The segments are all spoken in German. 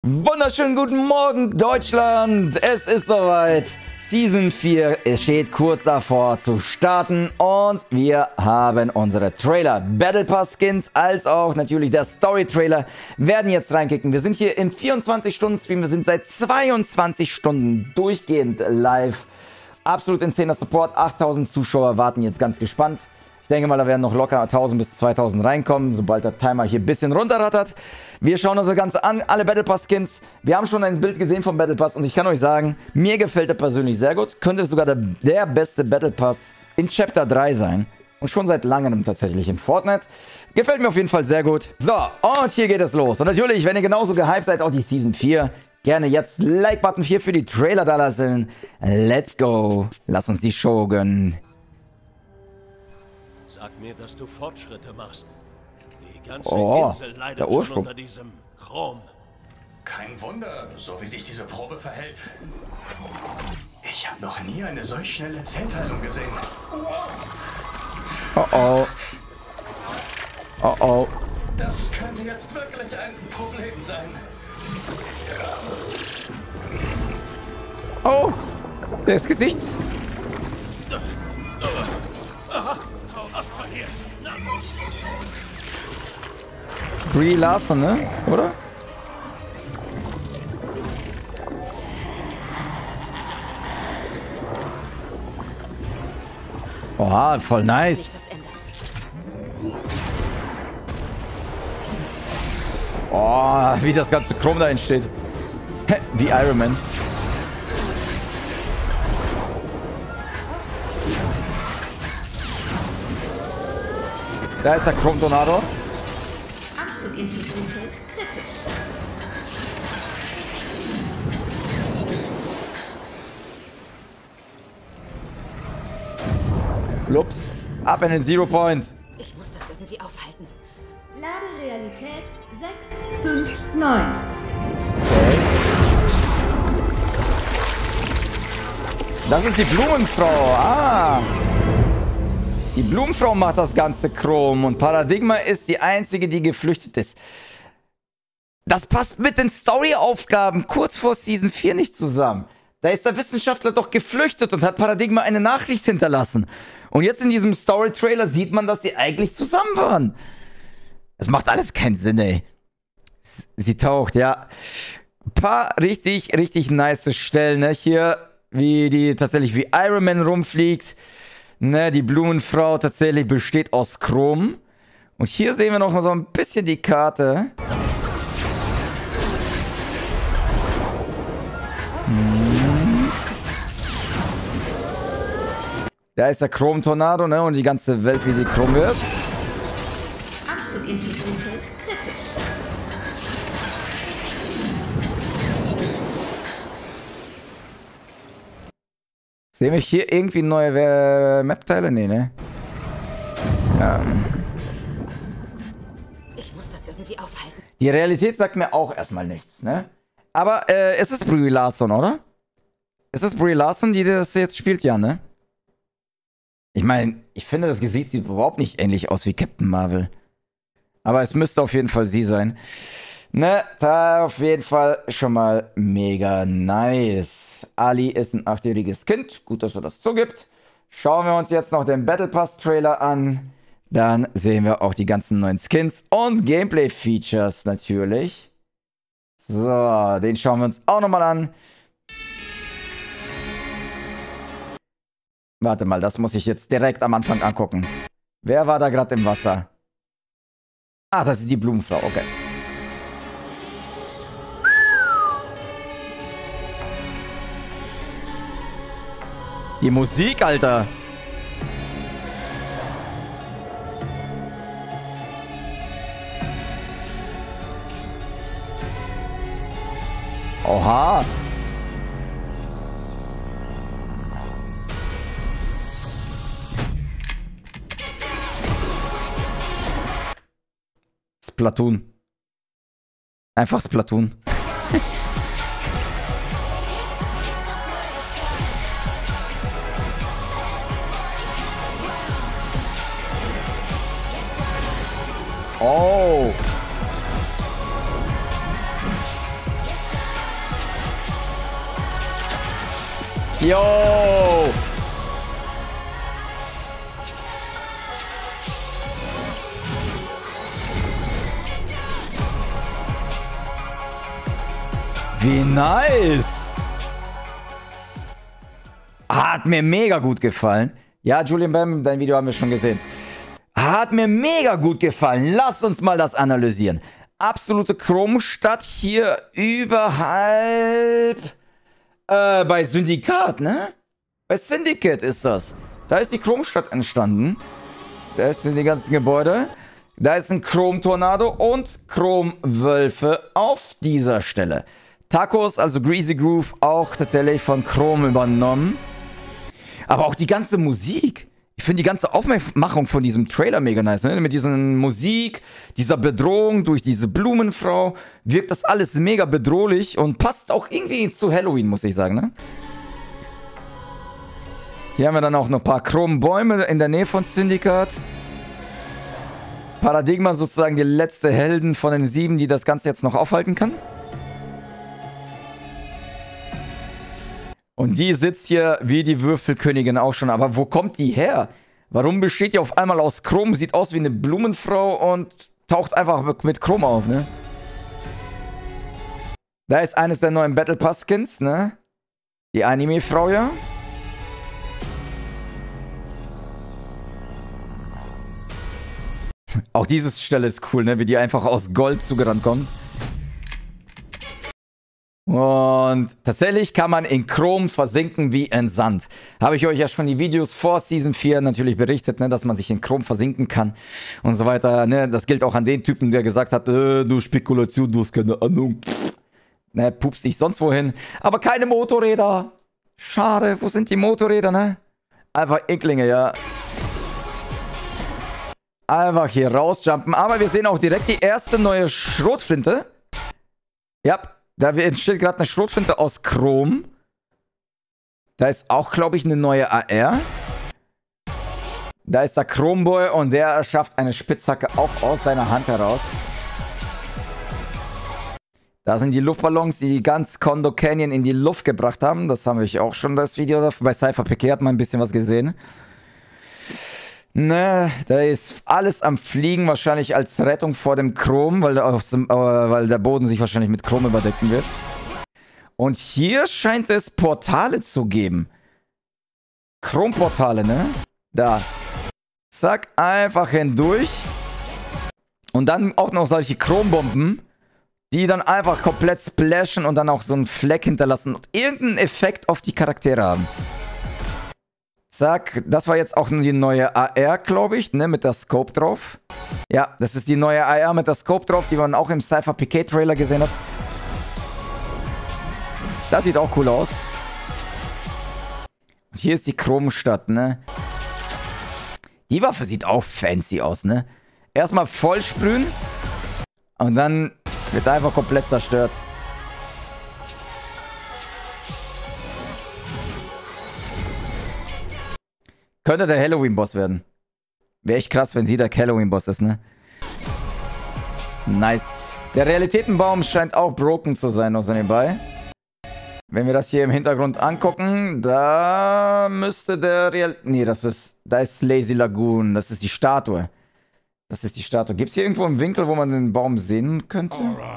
Wunderschönen guten Morgen, Deutschland! Es ist soweit. Season 4 steht kurz davor zu starten und wir haben unsere Trailer. Battle Pass Skins als auch natürlich der Story Trailer werden jetzt reinkicken. Wir sind hier im 24-Stunden-Stream. Wir sind seit 22 Stunden durchgehend live. Absolut insaner Support. 8000 Zuschauer warten jetzt ganz gespannt. Ich denke mal, da werden noch locker 1000 bis 2000 reinkommen, sobald der Timer hier ein bisschen runterrattert. Wir schauen uns das Ganze an, alle Battle Pass Skins. Wir haben schon ein Bild gesehen vom Battle Pass und ich kann euch sagen, mir gefällt der persönlich sehr gut. Könnte sogar der beste Battle Pass in Chapter 3 sein. Und schon seit langem tatsächlich in Fortnite. Gefällt mir auf jeden Fall sehr gut. So, und hier geht es los. Und natürlich, wenn ihr genauso gehypt seid auf die Season 4, gerne jetzt Like-Button 4 für die Trailer da lassen. Let's go. Lass uns die Show gönnen. Sag mir, dass du Fortschritte machst. Die ganze Insel leidet der Ursprung. schon unter diesem Chrom. Kein Wunder, so wie sich diese Probe verhält. Ich habe noch nie eine solch schnelle Zellteilung gesehen. Oh oh. Oh oh. Das könnte jetzt wirklich ein Problem sein. Oh. Das Gesicht. Brie Larson, ne? Oder? Oha, voll nice. Oh, wie das ganze Chrom da entsteht. Wie Iron Man. Da ist der Chrom-Tornado. Anzugintegrität kritisch. Lups. Ab in den Zero Point. Ich muss das irgendwie aufhalten. Laderealität 659. Das ist die Blumenfrau. Ah. Die Blumenfrau macht das ganze Chrom und Paradigma ist die einzige, die geflüchtet ist. Das passt mit den Story-Aufgaben kurz vor Season 4 nicht zusammen. Da ist der Wissenschaftler doch geflüchtet und hat Paradigma eine Nachricht hinterlassen. Und jetzt in diesem Story-Trailer sieht man, dass die eigentlich zusammen waren. Das macht alles keinen Sinn, ey. Sie taucht, ja. Ein paar richtig nice Stellen, ne? Hier, wie die tatsächlich wie Iron Man rumfliegt. Ne, die Blumenfrau tatsächlich besteht aus Chrom. Und hier sehen wir noch so ein bisschen die Karte. Da ist der Chrom-Tornado, ne? Und die ganze Welt, wie sie Chrom wird. Anzugintegrität kritisch. Sehen wir hier irgendwie neue Map-Teile? Nee, ne? Ich muss das irgendwie aufhalten. Die Realität sagt mir auch erstmal nichts, ne? Aber es ist Brie Larson, oder? Ist es Brie Larson, die das jetzt spielt? Ja, ne? Ich meine, ich finde, das Gesicht sieht überhaupt nicht ähnlich aus wie Captain Marvel. Aber es müsste auf jeden Fall sie sein. Ne, da auf jeden Fall schon mal mega nice. Ali ist ein 8-jähriges Kind. Gut, dass er das zugibt. Schauen wir uns jetzt noch den Battle Pass Trailer an. Dann sehen wir auch die ganzen neuen Skins und Gameplay-Features natürlich. So, den schauen wir uns auch nochmal an. Warte mal, das muss ich jetzt direkt am Anfang angucken. Wer war da gerade im Wasser? Ah, das ist die Blumenfrau, okay. Die Musik, Alter. Oha. Splatoon. Einfach Splatoon. Oh. Yo! Wie nice! Hat mir mega gut gefallen. Ja, Julian Bam, dein Video haben wir schon gesehen. Hat mir mega gut gefallen. Lasst uns mal das analysieren. Absolute Chromstadt hier überhalb bei Syndikat, ne? Bei Syndicate ist das. Da ist die Chromstadt entstanden. Da sind die ganzen Gebäude. Da ist ein Chrom-Tornado und Chromwölfe auf dieser Stelle. Tacos, also Greasy Groove, auch tatsächlich von Chrom übernommen. Aber auch die ganze Musik. Ich finde die ganze Aufmachung von diesem Trailer mega nice. Ne? Mit dieser Musik, dieser Bedrohung durch diese Blumenfrau, wirkt das alles mega bedrohlich und passt auch irgendwie zu Halloween, muss ich sagen. Ne? Hier haben wir dann auch noch ein paar Chrombäume in der Nähe von Syndikat. Paradigma sozusagen die letzte Helden von den 7, die das Ganze jetzt noch aufhalten kann. Und die sitzt hier wie die Würfelkönigin auch schon. Aber wo kommt die her? Warum besteht die auf einmal aus Chrom? Sieht aus wie eine Blumenfrau und taucht einfach mit Chrom auf, ne? Da ist eines der neuen Battle Pass Skins, ne? Die Anime-Frau, ja. Auch diese Stelle ist cool, ne? Wie die einfach aus Gold zugerannt kommt. Und tatsächlich kann man in Chrom versinken wie in Sand. Habe ich euch ja schon die Videos vor Season 4 natürlich berichtet, ne, dass man sich in Chrom versinken kann und so weiter. Ne. Das gilt auch an den Typen, der gesagt hat, du Spekulation, du hast keine Ahnung. Ne, pupst dich sonst wohin. Aber keine Motorräder. Schade, wo sind die Motorräder, ne? Einfach Inklinge, ja. Einfach hier rausjumpen. Aber wir sehen auch direkt die erste neue Schrotflinte. Ja. Da entsteht gerade eine Schrotflinte aus Chrom. Da ist auch, glaube ich, eine neue AR. Da ist der Chromboy und der erschafft eine Spitzhacke auch aus seiner Hand heraus. Da sind die Luftballons, die ganz Kondo Canyon in die Luft gebracht haben. Das haben wir auch schon, das Video. Bei Cypher PK hat man ein bisschen was gesehen. Ne, da ist alles am Fliegen, wahrscheinlich als Rettung vor dem Chrom, weil der Boden sich wahrscheinlich mit Chrom überdecken wird. Und hier scheint es Portale zu geben. Chromportale, ne? Da. Zack, einfach hindurch. Und dann auch noch solche Chrombomben, die dann einfach komplett splashen und dann auch so einen Fleck hinterlassen und irgendeinen Effekt auf die Charaktere haben. Zack, das war jetzt auch nur die neue AR, glaube ich, ne, mit der Scope drauf. Ja, das ist die neue AR mit der Scope drauf, die man auch im Cypher PK Trailer gesehen hat. Das sieht auch cool aus. Und hier ist die Chromstadt, ne. Die Waffe sieht auch fancy aus, ne. Erstmal voll sprühen und dann wird einfach komplett zerstört. Könnte der Halloween-Boss werden. Wäre echt krass, wenn sie der Halloween-Boss ist, ne? Nice. Der Realitätenbaum scheint auch broken zu sein, noch so nebenbei. Wenn wir das hier im Hintergrund angucken, da müsste der nee, da ist Lazy Lagoon. Das ist die Statue. Das ist die Statue. Gibt es hier irgendwo einen Winkel, wo man den Baum sehen könnte?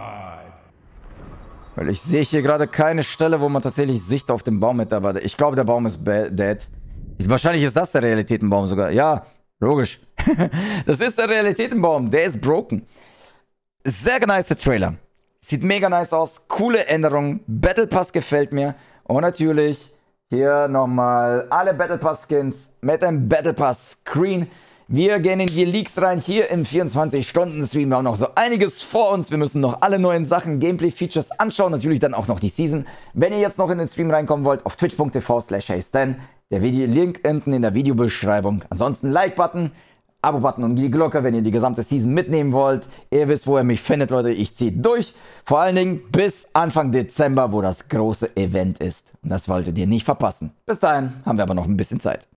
Weil ich sehe hier gerade keine Stelle, wo man tatsächlich Sicht auf den Baum hätte. Aber ich glaube, der Baum ist dead. Wahrscheinlich ist das der Realitätenbaum sogar. Ja, logisch. Das ist der Realitätenbaum. Der ist broken. Sehr nice Trailer. Sieht mega nice aus. Coole Änderungen. Battle Pass gefällt mir. Und natürlich hier nochmal alle Battle Pass Skins mit dem Battle Pass Screen. Wir gehen in die Leaks rein. Hier im 24-Stunden-Stream. Wir haben noch so einiges vor uns. Wir müssen noch alle neuen Sachen, Gameplay-Features anschauen. Natürlich dann auch noch die Season. Wenn ihr jetzt noch in den Stream reinkommen wollt, auf twitch.tv/HeyStan. Der Link unten in der Videobeschreibung. Ansonsten Like-Button, Abo-Button und die Glocke, wenn ihr die gesamte Season mitnehmen wollt. Ihr wisst, wo ihr mich findet, Leute. Ich ziehe durch. Vor allen Dingen bis Anfang Dezember, wo das große Event ist. Und das solltet ihr nicht verpassen. Bis dahin haben wir aber noch ein bisschen Zeit.